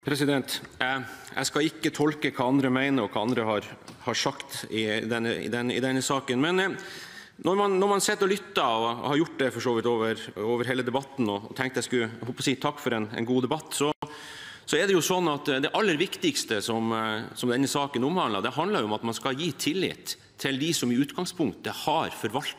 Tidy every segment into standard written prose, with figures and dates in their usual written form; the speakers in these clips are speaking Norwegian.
Jeg skal ikke tolke hva andre mener og hva andre har sagt i denne saken. Men når man sitter og lytter, og har gjort det for så vidt over hele debatten, og tenkte jeg skulle si takk for en god debatt, så det jo sånn at det aller viktigste som denne saken omhandler, det handler om at man skal gi tillit til de som i utgangspunktet har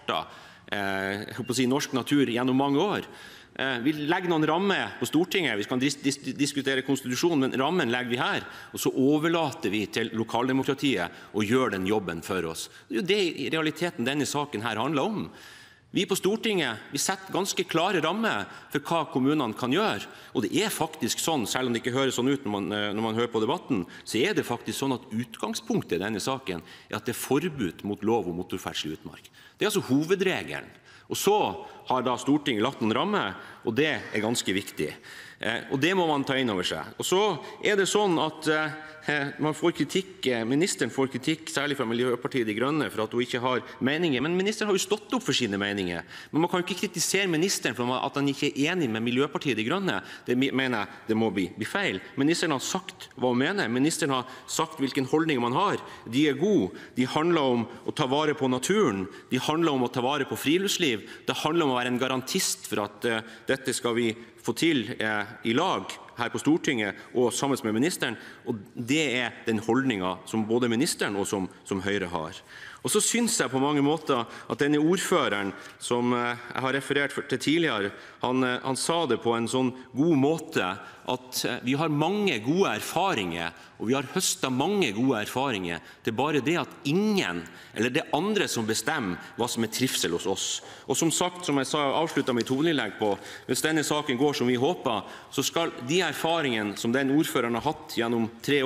forvaltet norsk natur gjennom mange år. Vi legger noen rammer på Stortinget, vi kan diskutere konstitusjonen, men rammen legger vi her, og så overlater vi til lokaldemokratiet å gjøre den jobben for oss. Det jo det i realiteten denne saken her handler om. Vi på Stortinget, vi setter ganske klare rammer for hva kommunene kan gjøre, og det faktisk sånn, selv om det ikke høres sånn ut når man hører på debatten, så det faktisk sånn at utgangspunktet i denne saken at det forbud mot lov om motorferdsel i utmark. Det altså hovedregelen. Og så har da Stortinget lagt noen rammer, og det ganske viktig. Og det må man ta inn over seg. Og så det sånn at man får kritikk, ministeren får kritikk, særlig fra Miljøpartiet De Grønne, for at hun ikke har meninger. Men ministeren har jo stått opp for sine meninger. Men man kan ikke kritisere ministeren for at han ikke enig med Miljøpartiet De Grønne. Det mener jeg det må bli feil. Ministeren har sagt hva hun mener. Ministeren har sagt hvilken holdning man har. De gode. De handler om å ta vare på naturen. De handler om å ta vare på friluftsliv. Det handler om å være en garantist for at dette skal vi få til i lag her på Stortinget og sammen med ministeren, og det den holdningen som både ministeren og som Høyre har. Og så synes jeg på mange måter at denne ordføreren som jeg har referert til tidligere, han sa det på en sånn god måte at vi har mange gode erfaringer, og vi har høstet mange gode erfaringer. Det bare det at ingen, eller det andre som bestemmer hva som trivsel hos oss. Og som sagt, som jeg avsluttet mitt hovedinnlegg på, hvis denne saken går som vi håper, så skal de erfaringene som den ordføreren har hatt gjennom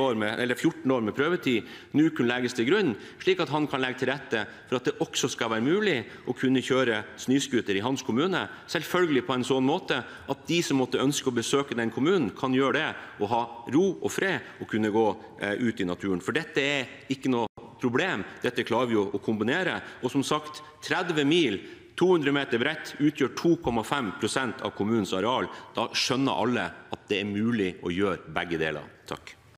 14 år med prøvetid, nå kunne legges til grunn, slik at han kan legge til rette for at det også skal være mulig å kunne kjøre snøscooter i hans kommune, selvfølgelig på en sånn måte at de som måtte ønske å besøke den kommunen, kan gjøre det og ha ro og fred og kunne gå ut i naturen. For dette ikke noe problem, dette klarer vi å kombinere. Og som sagt, 30 mil, 200 meter bredt, utgjør 2,5% av kommunens areal. Da skjønner alle at det mulig å gjøre begge deler. Takk.